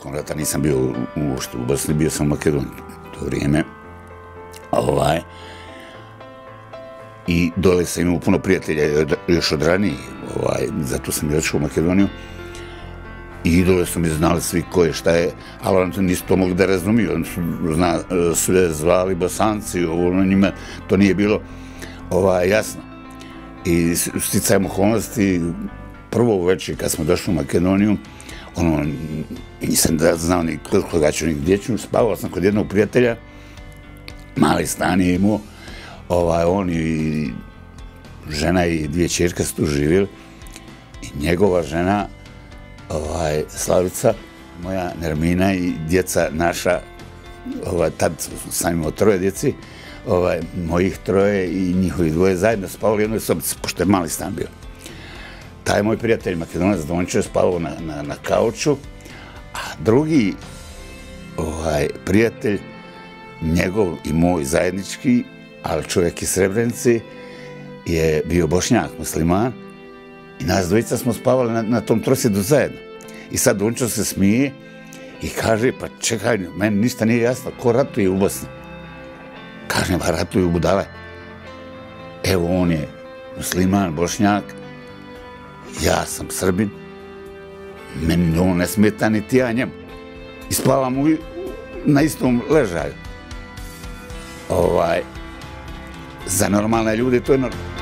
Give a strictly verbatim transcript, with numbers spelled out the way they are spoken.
tokom rata nisam bio uopšte u Bosni, bio sam u Makedoniji u to vrijeme. Ovaj, i dole sam imao puno prijatelja još od ranije, ovaj, zato sam i otišao u Makedoniju. I dole su mi znali svi ko je, šta je, ali oni nisu to mogli da razumiju, oni su zna, sve zvali Bosanci, ovo, njima to nije bilo ovaj, jasno. I sticajem okolnosti, prvo večer kad smo došli u Makedoniju, ono, nisam da znao ni koga ću, ni gdje ću, spavao sam kod jednog prijatelja, mali stan je imao, ovaj, on i žena i dvije čerke su tu živjeli i njegova žena, ovaj, Slavica, moja Nermina i djeca naša, ovaj, tad sam imao troje djeci, ovaj, mojih troje i njihovi dvoje zajedno spavali u jednoj sobici, pošto je mali stan bio. Taj moj prijatelj Makedonac Dončo je spavao na, na, na kauču, a drugi ovaj, prijatelj, njegov i moj zajednički, ali čovjek iz Srebrenice, je bio Bošnjak, musliman, i nas dvojica smo spavali na, na tom trosjedu zajedno. I sad Dončo se smije i kaže, pa čekaj, meni ništa nije jasno, ko ratuje u Bosni? Kažem, pa ratuju budale. Evo, on je musliman, Bošnjak, ja sam Srbin, meni on ne smeta niti ja njemu. I spavam u, na istom ležaju. Ovaj, za normalne ljude to je normalno.